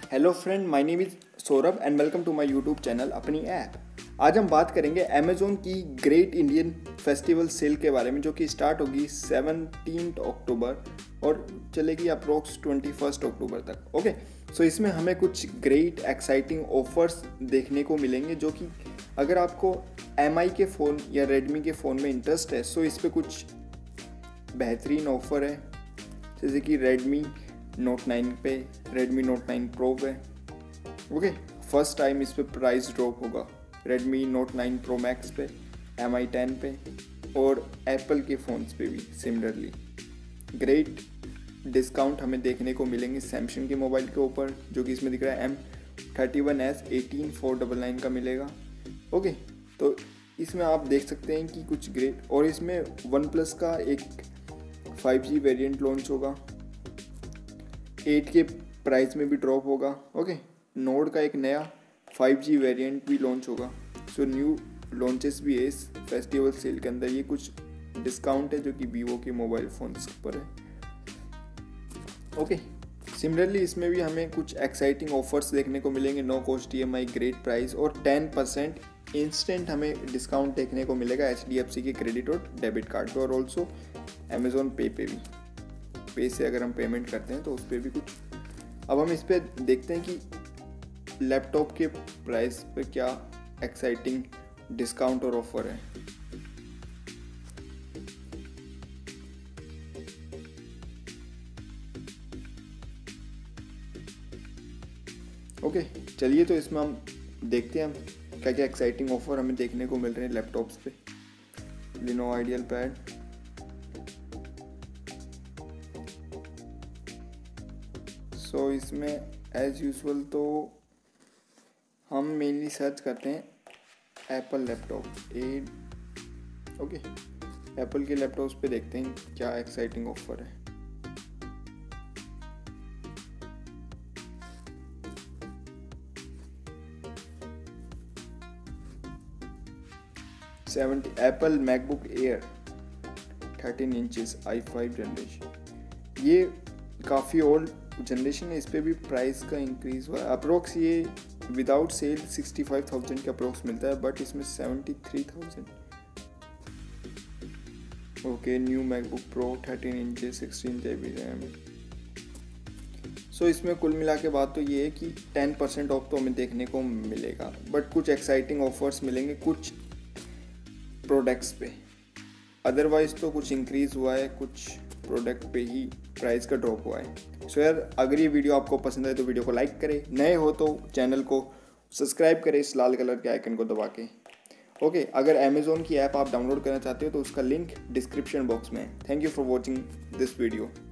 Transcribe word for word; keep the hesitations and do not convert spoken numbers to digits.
Hello friend, my name is Saurabh and welcome to my YouTube channel अपनी app. आज हम बात करेंगे अमेज़ॉन की ग्रेट इंडियन फेस्टिवल सेल के बारे में, जो कि स्टार्ट होगी सेवनटीन अक्टूबर और चलेगी अप्रोक्स ट्वेंटी फर्स्ट अक्टूबर तक। ओके, सो इसमें हमें कुछ ग्रेट एक्साइटिंग ऑफर्स देखने को मिलेंगे, जो कि अगर आपको एम आई के फ़ोन या रेडमी के फ़ोन में इंटरेस्ट है सो इस पर कुछ बेहतरीन ऑफ़र है। जैसे कि रेडमी नोट नाइन पे, रेडमी नोट नाइन प्रो पे ओके फर्स्ट टाइम इस पे प्राइस ड्रॉप होगा। Redmi note nine pro max पे, एम आई टेन पे और एप्पल के फ़ोन्स पे भी सिमिलरली ग्रेट डिस्काउंट हमें देखने को मिलेंगे। सैमसंग के मोबाइल के ऊपर, जो कि इसमें दिख रहा है M thirty one S eighteen four double nine का मिलेगा। ओके, तो इसमें आप देख सकते हैं कि कुछ ग्रेट, और इसमें वन प्लस का एक फाइव जी वेरिएंट लॉन्च होगा, एट के प्राइस में भी ड्रॉप होगा। ओके, नोड का एक नया फाइव जी वेरिएंट भी लॉन्च होगा। सो न्यू लॉन्चेस भी है इस फेस्टिवल सेल के अंदर। ये कुछ डिस्काउंट है जो कि वीवो के मोबाइल फ़ोन्स पर है। ओके, सिमिलरली इसमें भी हमें कुछ एक्साइटिंग ऑफर्स देखने को मिलेंगे। No cost E M I, great price और टेन परसेंट इंस्टेंट हमें डिस्काउंट देखने को मिलेगा एच डी एफ सी के क्रेडिट और डेबिट कार्ड पे, और ऑल्सो अमेज़ॉन पे पे भी, पे से अगर हम पेमेंट करते हैं तो उस पर भी कुछ। अब हम इस पर देखते हैं कि लैपटॉप के प्राइस पे क्या एक्साइटिंग डिस्काउंट और ऑफर है। ओके, चलिए तो इसमें हम देखते हैं हम क्या क्या एक्साइटिंग ऑफर हमें देखने को मिल रहे हैं लैपटॉप्स पे। Lenovo IdeaPad, so so, इसमें एज यूजुअल तो हम मेनली सर्च करते हैं Apple laptop uh okay Apple के लैपटॉप्स पे देखते हैं क्या एक्साइटिंग ऑफर है। Seventy Apple MacBook Air thirteen inches I five generation, ये काफ़ी ओल्ड जनरेशन है। इस पे भी प्राइस का इंक्रीज हुआ है। अप्रोक्स ये without sale sixty five thousand के अप्रोक्स मिलता है, बट इसमें seventy three thousand. Okay, new MacBook pro thirteen inch sixteen G B RAM. So इसमें कुल मिला के बात तो ये है कि टेन परसेंट ऑफ तो हमें देखने को मिलेगा, बट कुछ एक्साइटिंग ऑफर्स मिलेंगे कुछ प्रोडक्ट्स पे। अदरवाइज तो कुछ इंक्रीज हुआ है, कुछ प्रोडक्ट पे ही प्राइस का ड्रॉप हुआ है। सो so यार, अगर ये वीडियो आपको पसंद आए तो वीडियो को लाइक करें, नए हो तो चैनल को सब्सक्राइब करें इस लाल कलर के आइकन को दबा के। ओके, अगर अमेज़ॉन की ऐप आप डाउनलोड करना चाहते हो तो उसका लिंक डिस्क्रिप्शन बॉक्स में है। Thank you for watching this video.